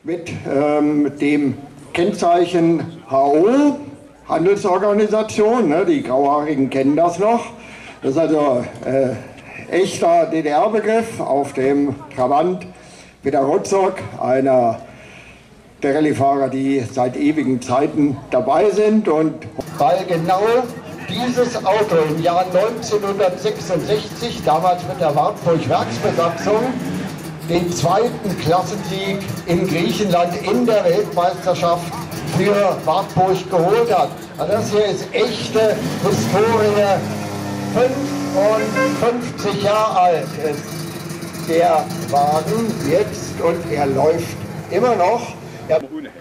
mit dem Kennzeichen HO, Handelsorganisation, ne, die Grauhaarigen kennen das noch. Das ist also echter DDR-Begriff auf dem Trabant Peter Rotzog, einer der Rallyefahrer, die seit ewigen Zeiten dabei sind. Und weil genau dieses Auto im Jahr 1966, damals mit der Wartburg-Werksbesatzung, den zweiten Klassensieg in Griechenland in der Weltmeisterschaft für Wartburg geholt hat. Also das hier ist echte Historie. 55 Jahre alt ist der Wagen jetzt und er läuft immer noch. Ja.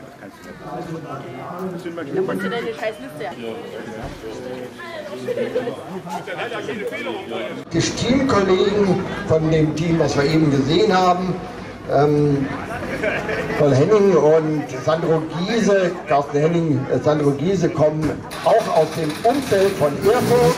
Die Teamkollegen von dem Team, was wir eben gesehen haben, von Henning und Sandro Giese, Carsten Henning, Sandro Giese, kommen auch aus dem Umfeld von Erfurt.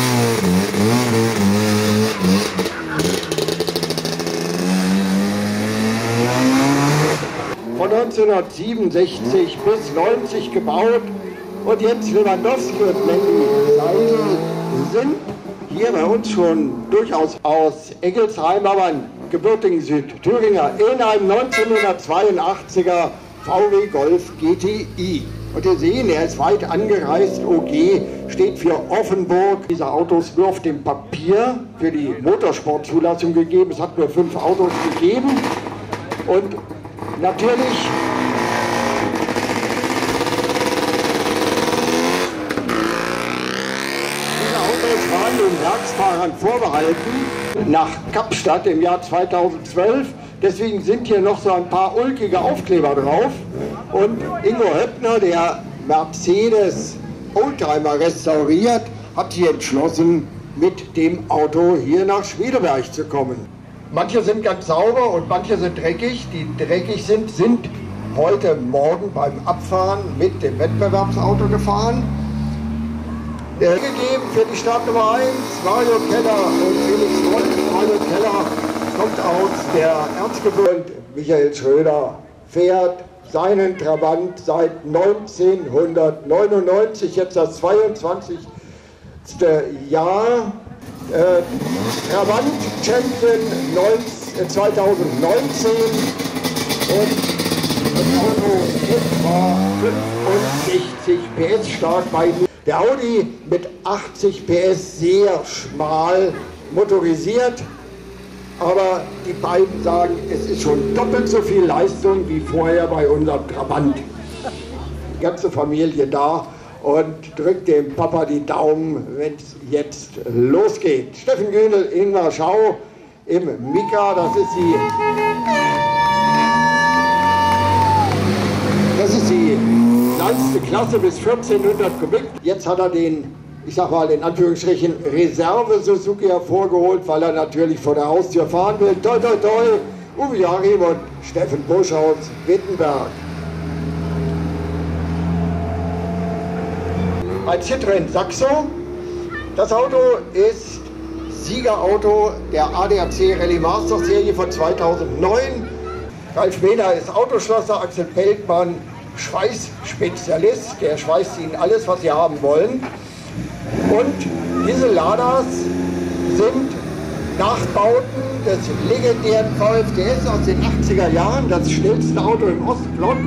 Von 1967 bis 90 gebaut und jetzt Lewandowski und Mengen sind hier bei uns schon durchaus aus Eggelsheim, aber ein gebürtigen Südthüringer in einem 1982er VW Golf GTI. Und wir sehen, er ist weit angereist. OG steht für Offenburg. Diese Autos nur auf dem Papier für die Motorsportzulassung gegeben. Es hat nur 5 Autos gegeben. Und natürlich diese Autos waren den Werksfahrern vorbehalten nach Kapstadt im Jahr 2012. Deswegen sind hier noch so ein paar ulkige Aufkleber drauf. Und Ingo Höppner, der Mercedes Oldtimer restauriert, hat hier entschlossen, mit dem Auto hier nach Schwedeberg zu kommen. Manche sind ganz sauber und manche sind dreckig. Die dreckig sind, sind heute Morgen beim Abfahren mit dem Wettbewerbsauto gefahren. Gegeben für die Startnummer 1, Mario Keller und Felix Wolf. Mario Keller kommt aus der Erzgebirge und Michael Schröder fährt seinen Trabant seit 1999, jetzt das 22. Jahr. Trabant Champion 2019 und das Auto war 65 PS stark bei der Audi mit 80 PS sehr schmal motorisiert. Aber die beiden sagen, es ist schon doppelt so viel Leistung wie vorher bei unserem Trabant. Die ganze Familie da und drückt dem Papa die Daumen, wenn es jetzt losgeht. Steffen Gühnel, Ingmar Schau im Mika, das ist die kleinste Klasse bis 1400 Kubik. Jetzt hat er den, ich sag mal in Anführungsstrichen, Reserve-Suzuki hervorgeholt, weil er natürlich vor der Haustür fahren will. Toi, toi, toi, Uwe Joachim und Steffen Busch aus Wittenberg. Ein Citroën Saxo. Das Auto ist Siegerauto der ADAC Rallye Master Serie von 2009. Ralf Mehner ist Autoschlosser, Axel Peltmann Schweißspezialist. Der schweißt Ihnen alles, was Sie haben wollen. Und diese Ladas sind Nachbauten des legendären VFDS aus den 80er Jahren, das schnellste Auto im Ostblock.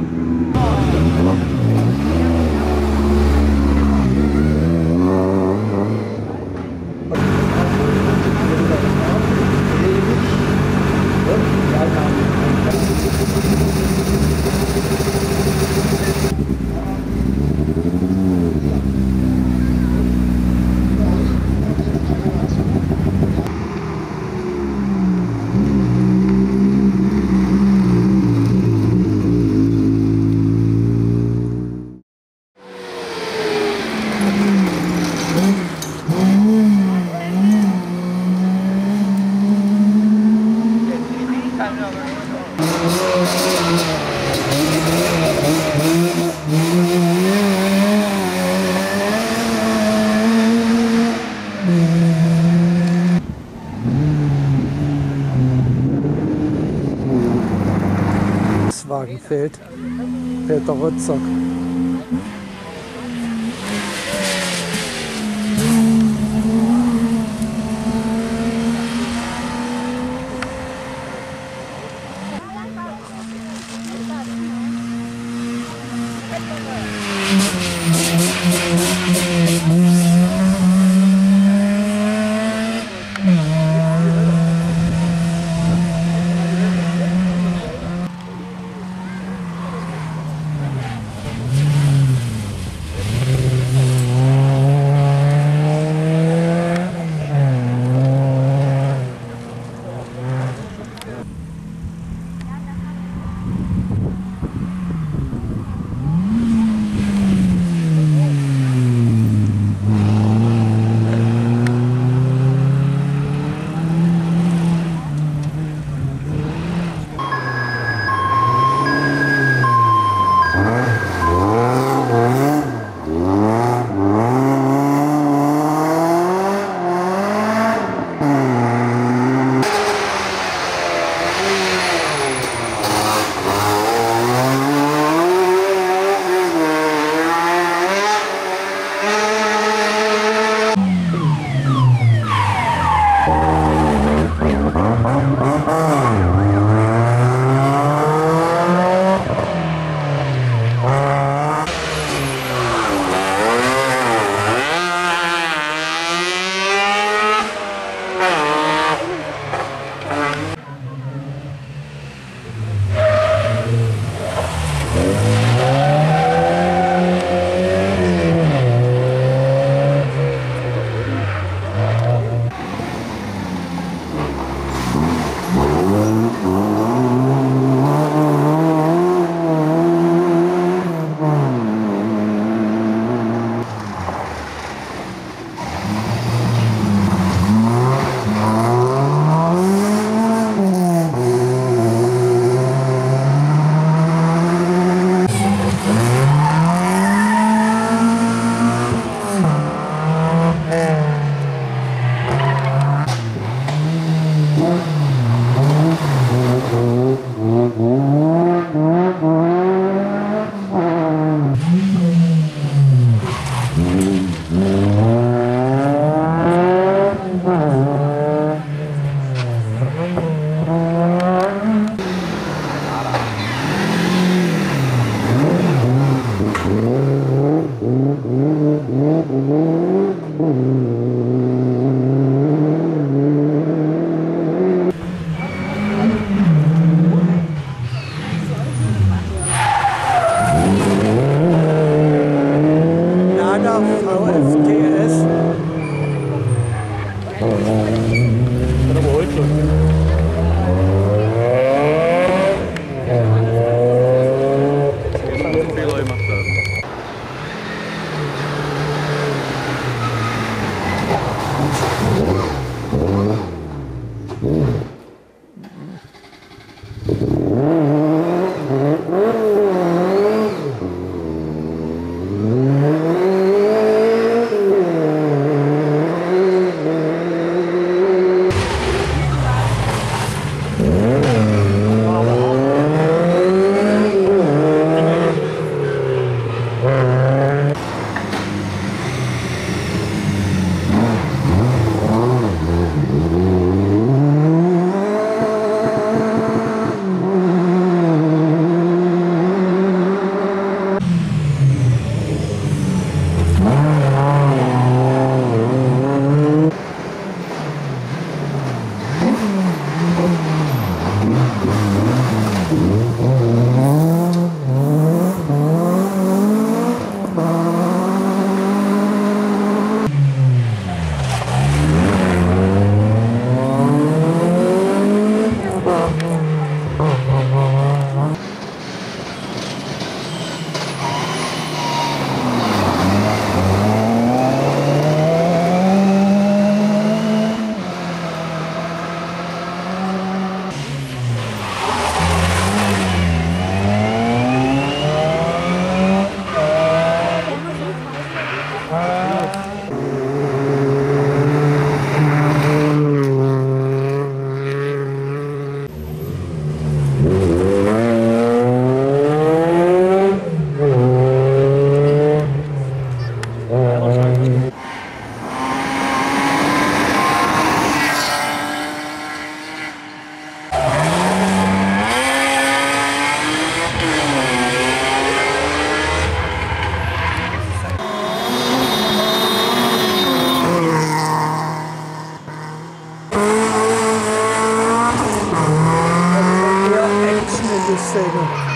fehlt. Peter Rützock.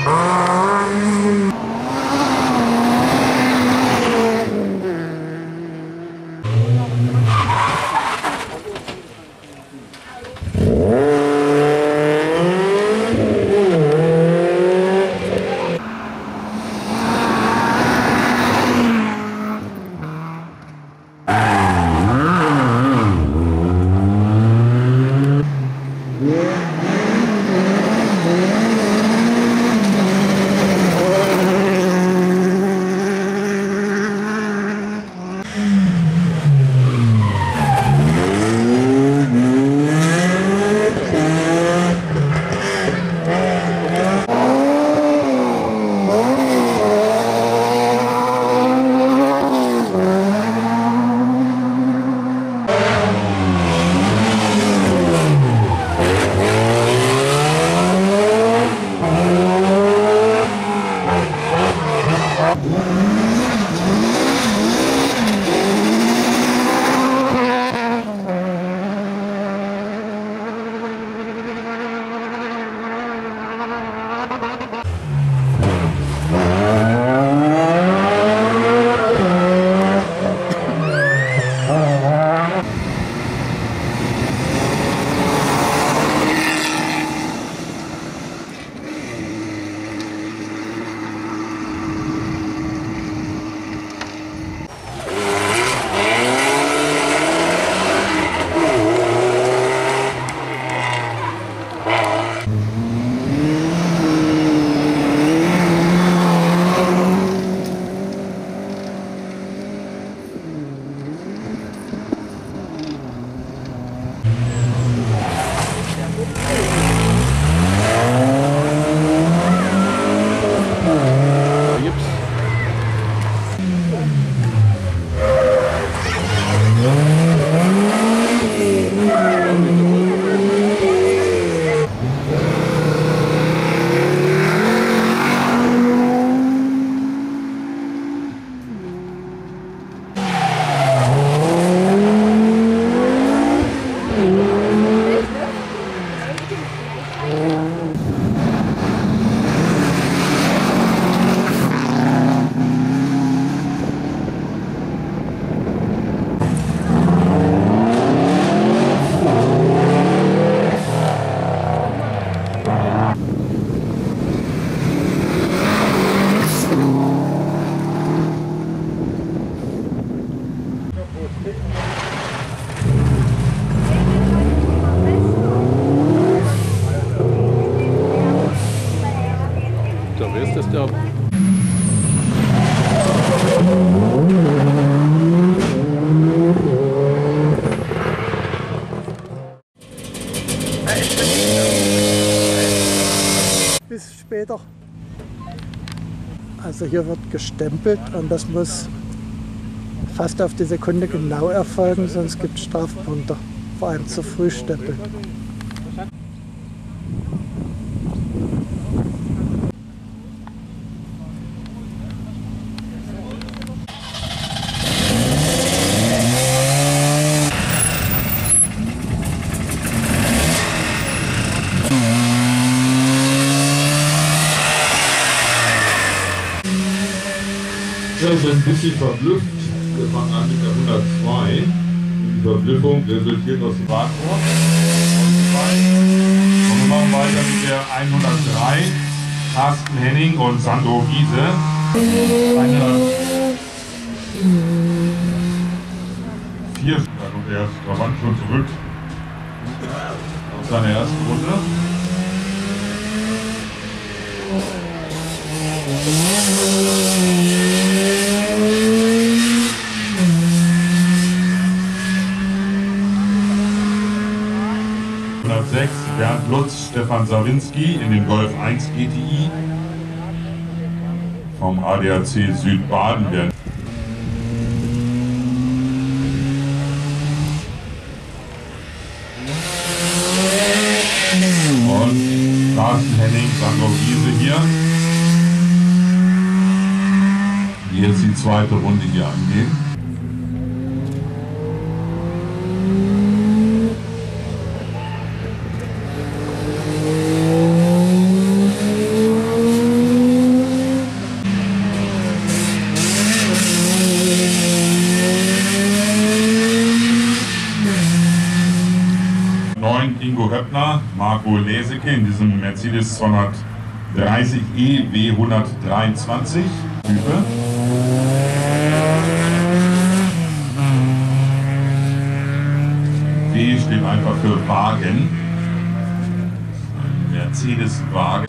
Der Rest ist der. Bis später. Also hier wird gestempelt und das muss fast auf die Sekunde genau erfolgen, sonst gibt es Strafpunkte, vor allem zu früh stempeln. Ich bin ein bisschen verblüfft. Wir fangen an mit der 102. Die Verblüffung resultiert aus dem Warnort. Und wir machen weiter mit der 103. Carsten Henning und Sandro Giese. Eine 4 und er ist Trabant schon zurück aus seiner ersten Runde. Bernd Lutz, Stefan Sawinski in dem Golf 1 GTI vom ADAC Südbaden. Und Carsten Henning, Sandro Giese hier, die jetzt die zweite Runde hier angehen. Höppner, Marco Leseke in diesem Mercedes 230e W123 Type. W steht einfach für Wagen. Ein Mercedes-Wagen.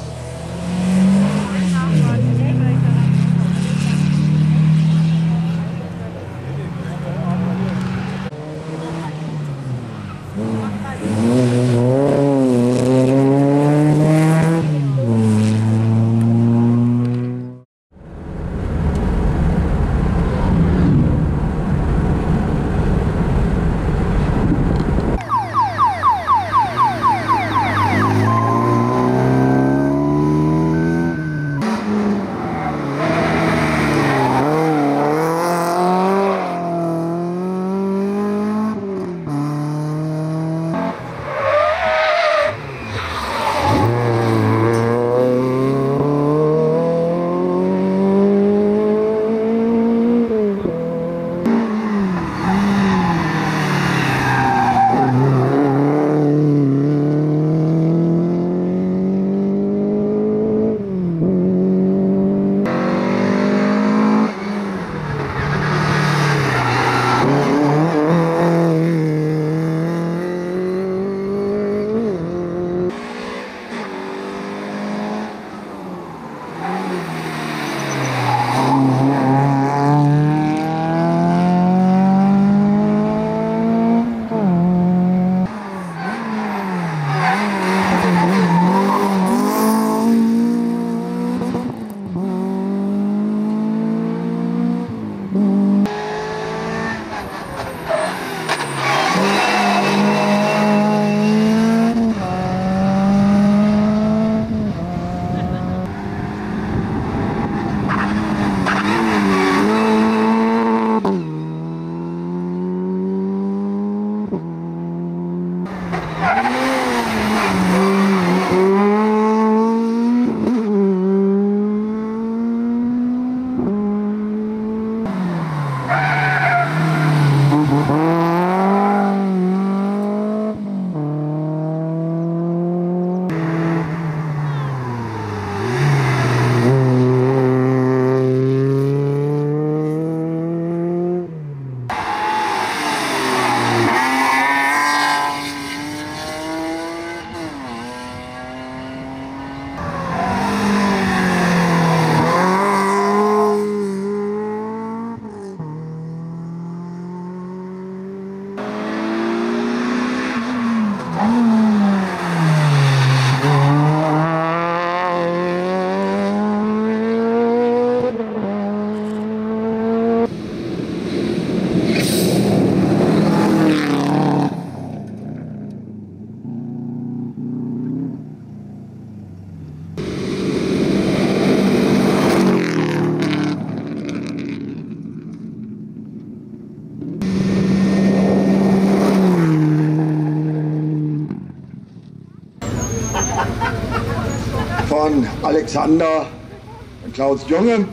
Von Alexander und Klaus Junge.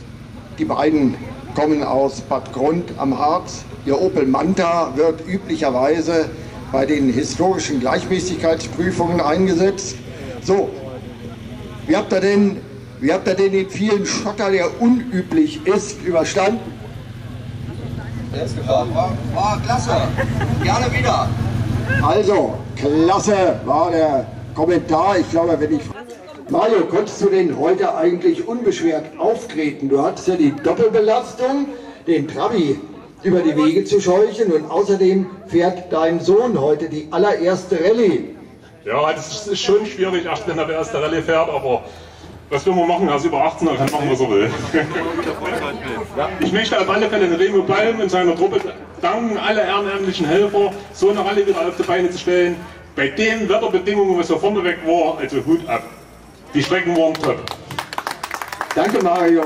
Die beiden kommen aus Bad Grund am Harz. Ihr Opel Manta wird üblicherweise bei den historischen Gleichmäßigkeitsprüfungen eingesetzt. So, wie habt ihr denn den vielen Schotter, der unüblich ist, überstanden? War klasse. Gerne wieder. Also, klasse war der Kommentar. Ich glaube, wenn ich... Mario, konntest du denn heute eigentlich unbeschwert auftreten? Du hattest ja die Doppelbelastung, den Trabi über die Wege zu scheuchen, und außerdem fährt dein Sohn heute die allererste Rallye. Ja, das ist schon schwierig, erst wenn er die erste Rallye fährt, aber was will man machen? Er ist über 18, er kann machen, was er will. Ich möchte auf alle Fälle den Remo Balm und seiner Truppe danken, alle ehrenamtlichen Helfer, so eine Rallye wieder auf die Beine zu stellen. Bei den Wetterbedingungen, was da vorne weg war, also Hut ab. Die Strecken waren top. Danke, Mario.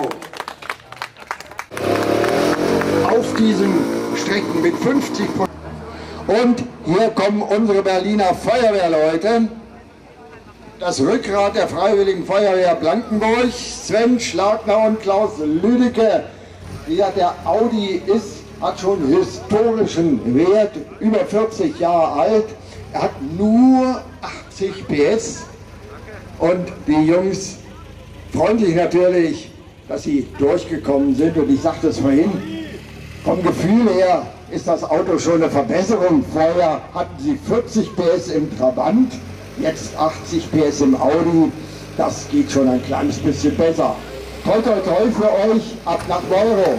Auf diesen Strecken mit 50%. Und hier kommen unsere Berliner Feuerwehrleute. Das Rückgrat der Freiwilligen Feuerwehr Blankenburg, Sven Schlagner und Klaus Lüdecke. Der Audi ist, hat schon historischen Wert, über 40 Jahre alt. Er hat nur 80 PS und die Jungs freuen sich natürlich, dass sie durchgekommen sind. Und ich sagte es vorhin, vom Gefühl her ist das Auto schon eine Verbesserung. Vorher hatten sie 40 PS im Trabant, jetzt 80 PS im Audi. Das geht schon ein kleines bisschen besser. Toi, toi, toi für euch, ab nach Meuro.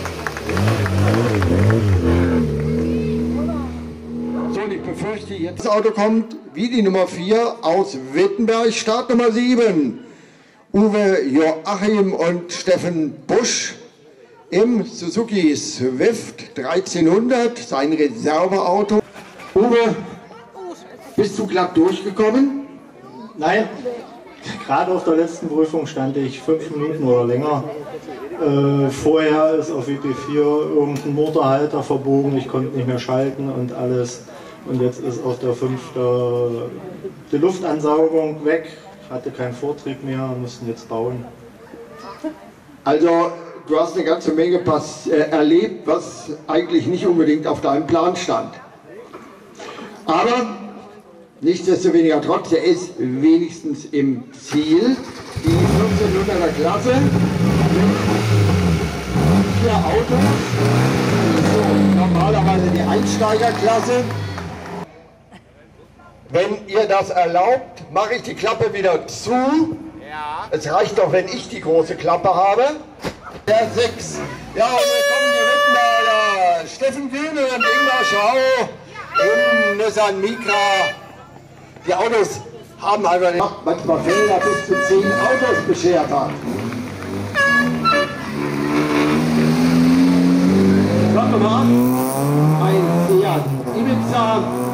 So, und ich befürchte, jetzt das Auto kommt wie die Nummer 4 aus Wittenberg, Startnummer 7. Uwe Joachim und Steffen Busch im Suzuki Swift 1300, sein Reserveauto. Uwe, bist du glatt durchgekommen? Nein, gerade auf der letzten Prüfung stand ich 5 Minuten oder länger. Vorher ist auf WP4 irgendein Motorhalter verbogen, ich konnte nicht mehr schalten und alles. Und jetzt ist auf der 5. die Luftansaugung weg, hatte keinen Vortrieb mehr, mussten jetzt bauen. Also, du hast eine ganze Menge erlebt, was eigentlich nicht unbedingt auf deinem Plan stand. Aber nichtsdestoweniger trotz, er ist wenigstens im Ziel. Die 1400er Klasse mit 4 Autos. So, normalerweise die Einsteigerklasse. Wenn ihr das erlaubt, mache ich die Klappe wieder zu. Ja. Es reicht doch, wenn ich die große Klappe habe. Der 6. Ja, und jetzt kommen die Wittenberger. Steffen Kühne und Ingmar Schau im Nissan Micra. Die Autos haben einfach manchmal Fehler bis zu 10 Autos beschert hat. Schaut mal ab. Ein Seat Ibiza.